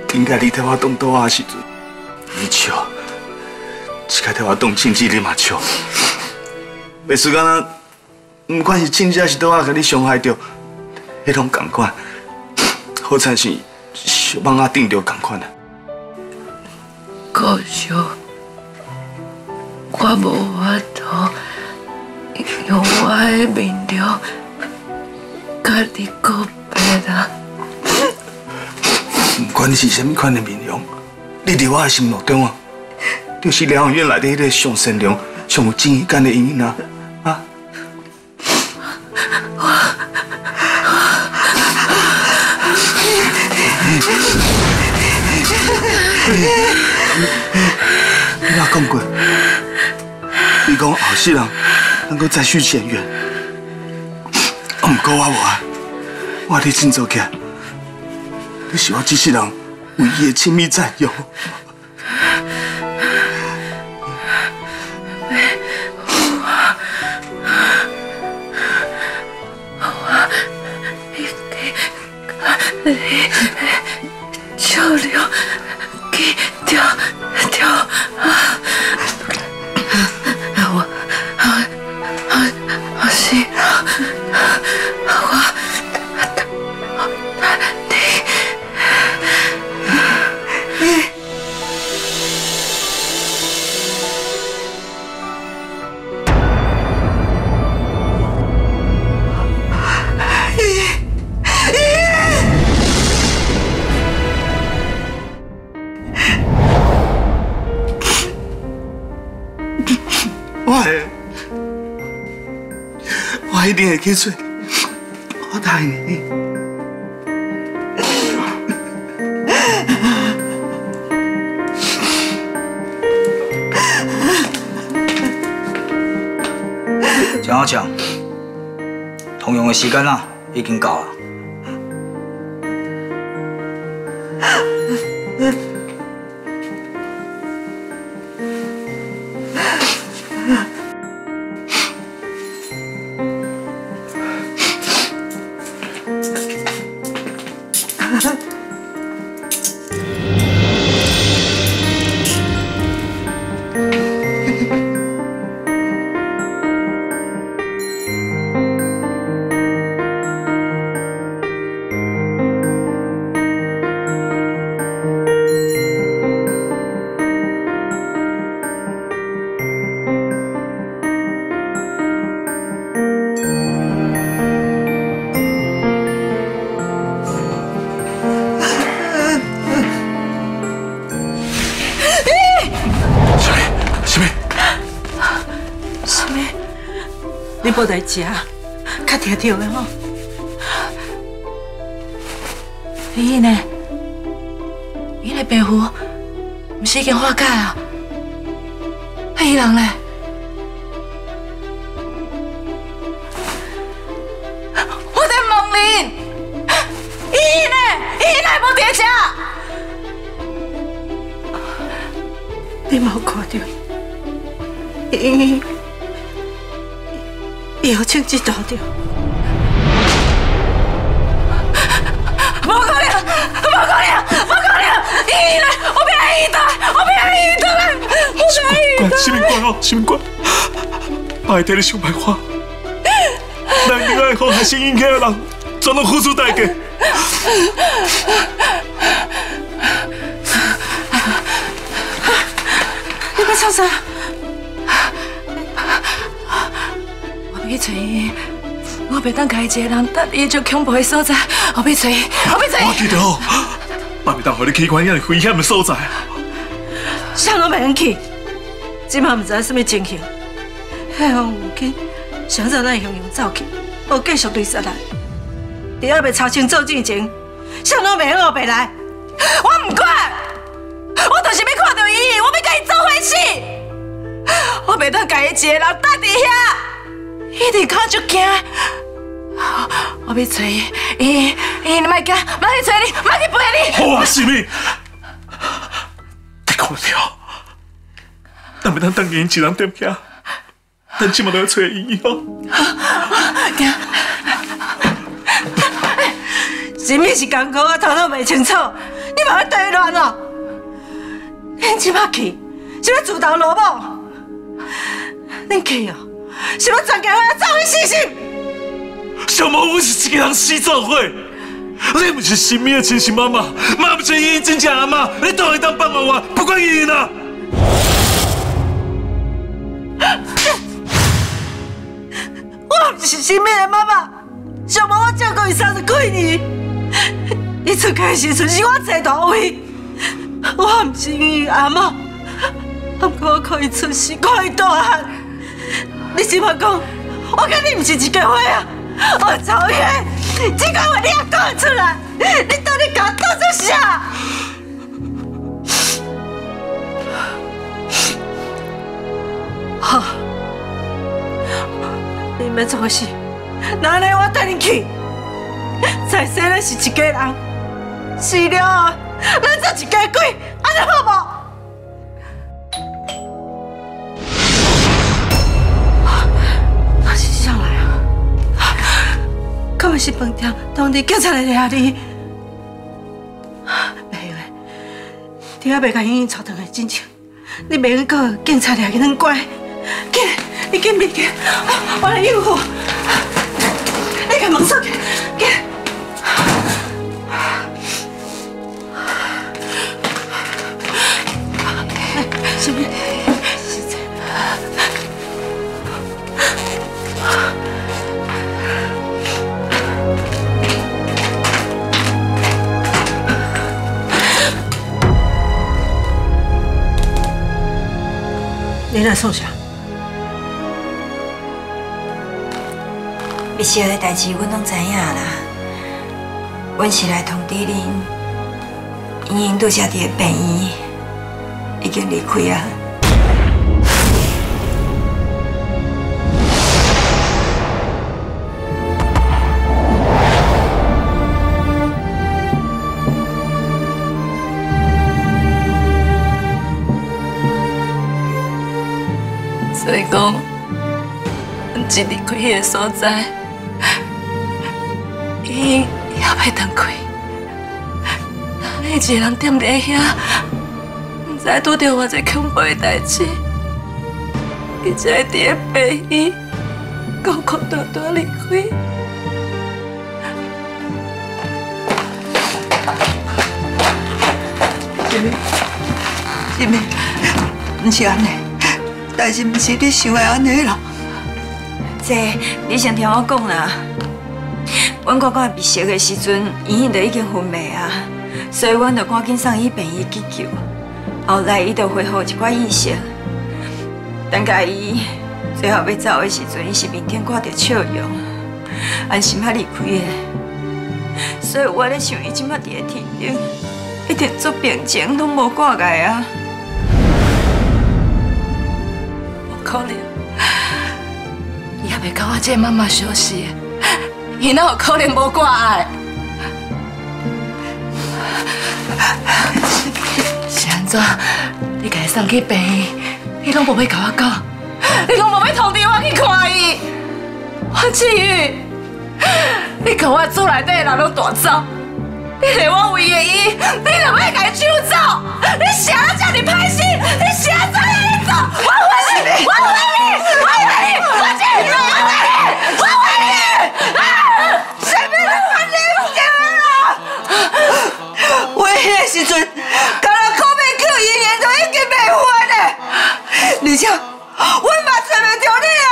应该你替我动刀啊时阵，你笑；这个替我动亲戚你嘛笑。袂输敢若，不管是亲戚还是刀啊，甲你伤害着，迄拢同款。好惨是小蠓仔顶着同款啊。 高叔，我无法度用我的面容甲你告别啦。 不管你是啥物款的面容，你伫我的心目中啊，就是疗养院内底迄个上善良、上有正义感的囡仔啊。你哪讲过？你讲后世人能够再续前缘，不过我无啊，我你振作起来，你是我这世人唯一的亲密战友。 照料记着我是我一定会去找，我答应你。 蒋阿强，通用的时间啊，已经到了。 你无代食，较听着的吼。 伊呢？伊的病符毋是已经化解啊？伊人呢？我在问恁，伊呢？伊呢无在食？ 你冇看到？伊好像知道着。 无可能！伊呢？我不要伊倒来！ 什么关哦？什么关？我会替你想办法。咱应该好学生引起的人，全都付出代价。 你要创啥？我要找伊，我袂当家一个人搭伊最恐怖的所在。我要找伊。 我记得哦，我袂当互你去看遐尼危险的所在。 啥拢袂用去，即马毋知什么情形。迄项武警想早咱向阳走去，无继续追杀来。伫还袂查清楚之前，啥拢袂用后白来。 我唔管，我就是要看到伊，我要甲伊做伙死。我袂当家己一个人搭伫遐。伊伫脚就惊，我要找伊，你莫惊，莫去找你，莫去陪你。 好啊，是咪？你看了，咱袂当等伊一人踮遐，咱即马都要找伊哦。 惊！ 什么是艰苦，我头脑袂清楚。 你嘛要对乱哦！恁即摆去是要自投罗网，恁去哦是要全家伙走去死心。 小毛，我是一个人死做伙，你不是新米的亲生妈妈，妈不是伊真正阿妈，你当然当帮忙我，不管伊啦。 我不是新米的妈妈，小毛我照顾伊30几年，伊出家的时阵是我坐大位，我不是伊阿嬷，不过我看伊出世，看伊大汉。你即摆讲，我跟你不是一家伙啊！我曹远，这个话你也讲出来，你到底甲我当作啥？好，你免做事，那来我带你去。再生咱是一家人，死了咱做一家鬼，安尼好无？敢会是饭店当地警察来抓你？袂会，你还袂甲莹莹带回来进前，你袂用告警察抓去软乖。紧，你紧别紧，我来应付。你甲门锁起，紧。什么？你来创啥？ 必须的代志，阮拢知影啦。阮是来通知恁，莹莹拄则伫个病院已经离开啊。 所以讲，阮一离开迄个所在，伊也袂当开。咱一个人踮伫遐，毋知拄着偌济恐怖的代志，伊才会伫个病院孤孤单单离开。 妹妹，毋是安尼。但是不是你想的安尼啦？ 这你先听我讲啦。阮哥哥被烧的时阵，莹莹就已经昏迷啊，所以阮就赶紧送医病院急救。后来伊就恢复一寡意识，等甲伊最后要走的时阵，伊是面顶挂着笑容，安心啊离开的。所以我咧想，伊即摆伫个天顶，一定做病情拢无挂碍啊。 可能，伊也袂甲我这妈妈相识，伊哪有可能无挂碍？是安怎？你甲伊送去病院，你拢无要甲我讲，你拢无要通知我去看伊。我志宇，你甲我厝内底的人拢大走，你连我唯一的伊，你都要甲伊抢走，你啥这么歹心？你啥这样走？我回你！我回你！我回你！我志宇，我回你！我回你！啊！谁要来还你钱啊？ 我迄个时阵，甲人靠背叫莹莹就已经袂还嘞，而且我嘛找袂着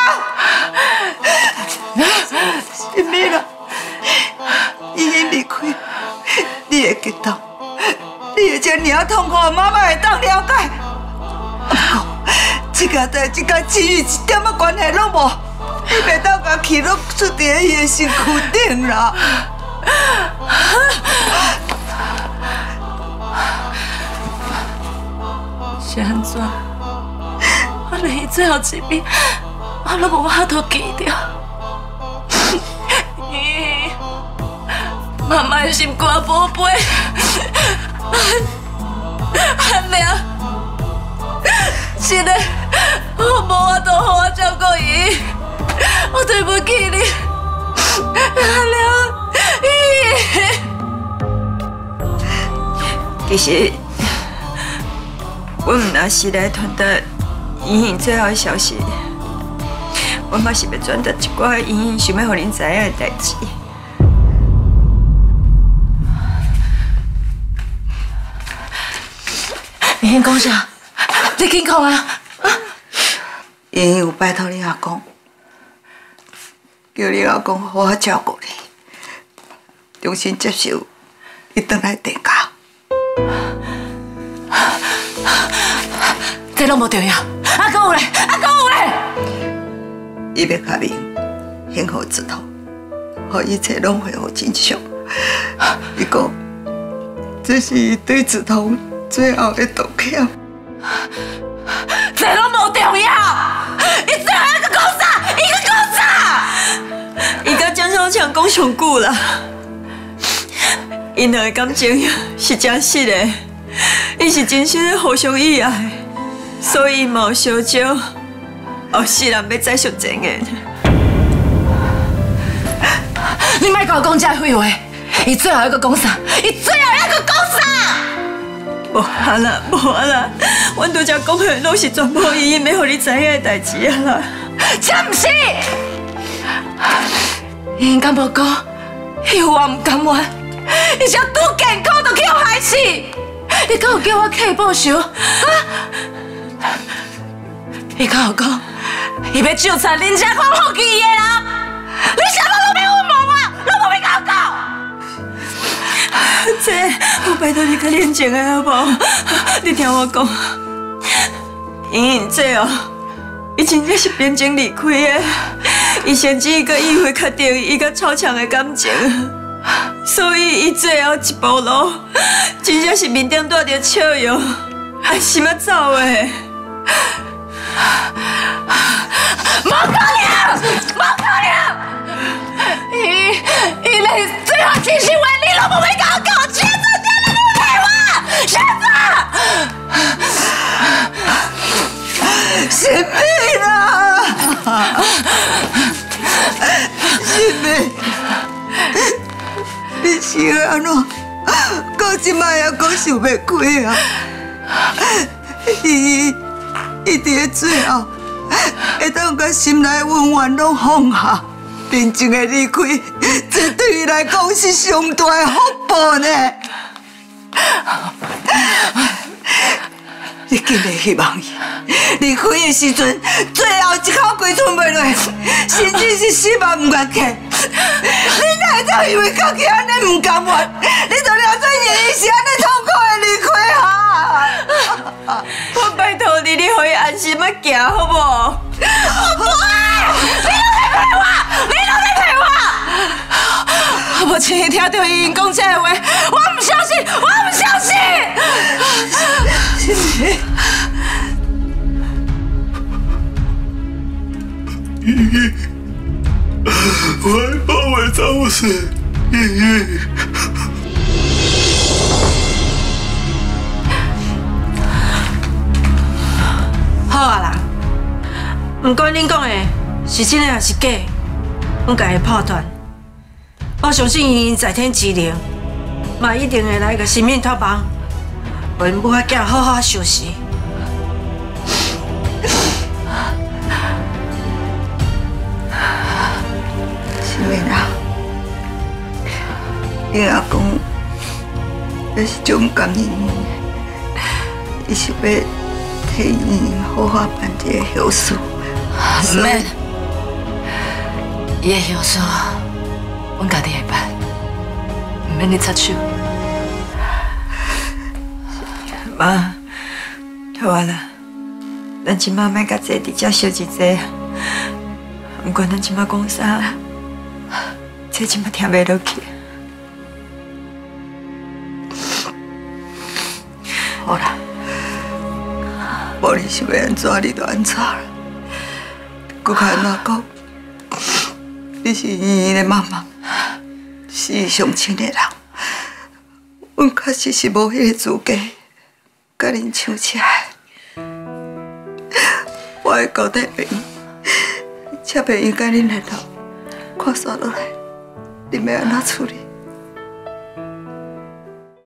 你啊！是咪啦？莹莹离开，你会激动，你会将尔痛苦的妈妈会当了解。不过，这件代志甲志宇一点仔关系拢无，你袂当甲气拢出伫伊的身躯顶啦。 是安怎？我连伊最后一面，我拢无法度记掉。咦，妈妈的心肝宝贝，阿娘，是的，我无法度好好照顾伊，我对不起你，阿娘，咦。 其实，我唔若是来传达莹莹最后的消息，我嘛是要传达一寡莹莹想要互恁知影的代志。 莹莹讲啥？你紧讲啊！ 莹莹有拜托你阿公，叫你阿公好好照顾你，重新接受你回来地家。 这拢无重要。阿公有咧，阿公有咧。 伊要甲明幸福之头，互一切拢恢复正常。伊讲，这是伊对子彤最后的道歉。 这拢无重要。伊最后一个讲啥？伊个讲啥？ 伊甲江小强讲上久啦，因两个感情是真实的，伊是真心的互相意爱，所以嘛有烧酒，后世人要再续前缘。 你莫甲我讲这废话。伊最后一个讲啥？伊最后一个讲啥？ 无啊啦，无啊啦，阮拄则讲的拢是全部伊要互你知影的代志啊啦。 这不是。伊应该无讲，伊有我唔甘愿，伊只拄健康就去互害死。伊敢有叫我替伊报仇啊？伊敢有讲，伊要纠缠恁家看好记伊的人？你啥物拢要问我，拢无要甲我讲。 姐，我拜托你较冷静的好无？你听我讲，莹莹姐哦，伊真正是变情离开的。伊甚至个意会确定伊甲超强的感情，所以伊最后一步路，真正是面顶带着笑容，想要走的。 无可能，无可能！伊连最后真心话你拢无要甲我讲，现在点你要陪我，现在！ 什么啦？什么？你是要安怎？到即摆还讲想袂开啊？伊伫最后会当甲心内温暖拢放下，真正的离开，这对伊来讲是上大的福报呢。你紧个希望伊离开的时阵，最后一口气吞袂落，甚至是死嘛唔愿客。你哪会当因为家己安尼唔甘愿，你就了做演伊是安尼痛苦的离开哈？ 我拜托你，你互伊安心啊行好不好？ 我不爱，你拢在陪我，你拢在陪我。我无亲耳听到伊因讲这话，我唔相信，我唔相信。 我还包围找死，莹莹。 好啊啦，不管恁讲的是真的还是假，阮家己抱团。我相信伊在天之灵，嘛一定会来个性命托帮，为母仔囝好好休息。 是袂啦，你阿公也是种感应的，伊是要替伊好好办这个后事。 唔免，伊的后事，阮家己会办，唔免你插手。 妈，好啊啦，咱即马莫甲坐伫遮烧一坐，不管咱即马讲啥，这即马听袂落去。 好啦，无你是要安怎你就安怎啦。佮较安怎讲，你是莹莹的妈妈，是伊上亲的人，阮确实是无迄个资格甲恁抢车的。我会交代病院，请病院甲恁联络，看煞落来，你要安怎处理？